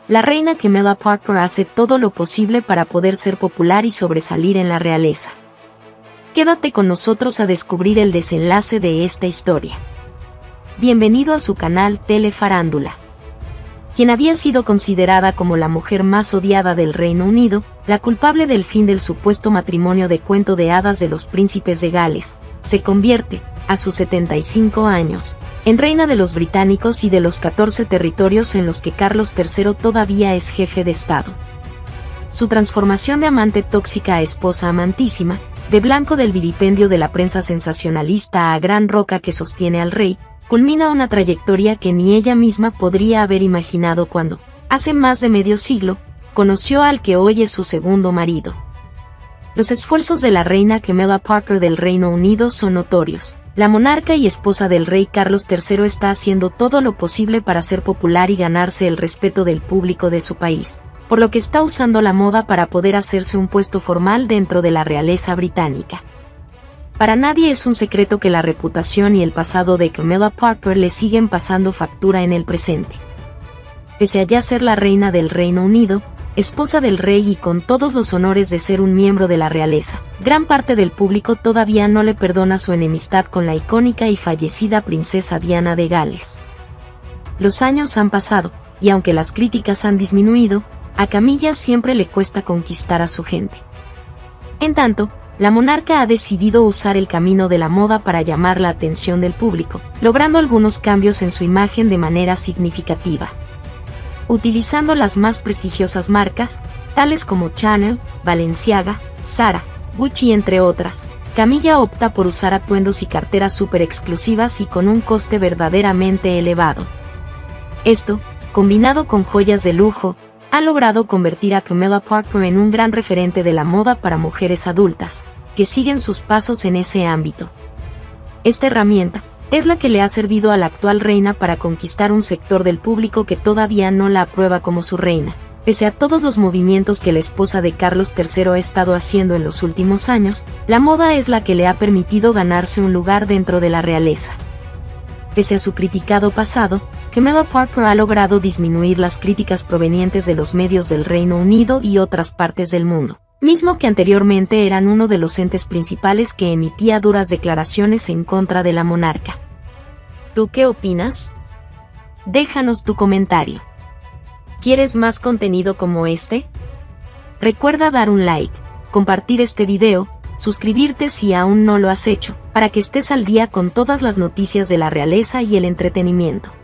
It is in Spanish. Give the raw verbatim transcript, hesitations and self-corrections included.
la reina Camilla Parker hace todo lo posible para poder ser popular y sobresalir en la realeza. Quédate con nosotros a descubrir el desenlace de esta historia. Bienvenido a su canal Telefarándula. Quien había sido considerada como la mujer más odiada del Reino Unido, la culpable del fin del supuesto matrimonio de cuento de hadas de los príncipes de Gales, se convierte, a sus setenta y cinco años, en reina de los británicos y de los catorce territorios en los que Carlos tercero todavía es jefe de Estado. Su transformación de amante tóxica a esposa amantísima, de blanco del vilipendio de la prensa sensacionalista a gran roca que sostiene al rey, culmina una trayectoria que ni ella misma podría haber imaginado cuando, hace más de medio siglo, conoció al que hoy es su segundo marido. Los esfuerzos de la reina Camilla Parker del Reino Unido son notorios. La monarca y esposa del rey Carlos tercero está haciendo todo lo posible para ser popular y ganarse el respeto del público de su país, por lo que está usando la moda para poder hacerse un puesto formal dentro de la realeza británica. Para nadie es un secreto que la reputación y el pasado de Camilla Parker le siguen pasando factura en el presente. Pese a ya ser la reina del Reino Unido, esposa del rey y con todos los honores de ser un miembro de la realeza, gran parte del público todavía no le perdona su enemistad con la icónica y fallecida princesa Diana de Gales. Los años han pasado, y aunque las críticas han disminuido, a Camilla siempre le cuesta conquistar a su gente. En tanto, la monarca ha decidido usar el camino de la moda para llamar la atención del público, logrando algunos cambios en su imagen de manera significativa. Utilizando las más prestigiosas marcas, tales como Chanel, Balenciaga, Zara, Gucci entre otras, Camilla opta por usar atuendos y carteras súper exclusivas y con un coste verdaderamente elevado. Esto, combinado con joyas de lujo, ha logrado convertir a Camilla Parker en un gran referente de la moda para mujeres adultas, que siguen sus pasos en ese ámbito. Esta herramienta es la que le ha servido a la actual reina para conquistar un sector del público que todavía no la aprueba como su reina. Pese a todos los movimientos que la esposa de Carlos tercero ha estado haciendo en los últimos años, la moda es la que le ha permitido ganarse un lugar dentro de la realeza. Pese a su criticado pasado, Camilla Parker ha logrado disminuir las críticas provenientes de los medios del Reino Unido y otras partes del mundo, mismo que anteriormente eran uno de los entes principales que emitía duras declaraciones en contra de la monarca. ¿Tú qué opinas? Déjanos tu comentario. ¿Quieres más contenido como este? Recuerda dar un like, compartir este video, suscribirte si aún no lo has hecho, para que estés al día con todas las noticias de la realeza y el entretenimiento.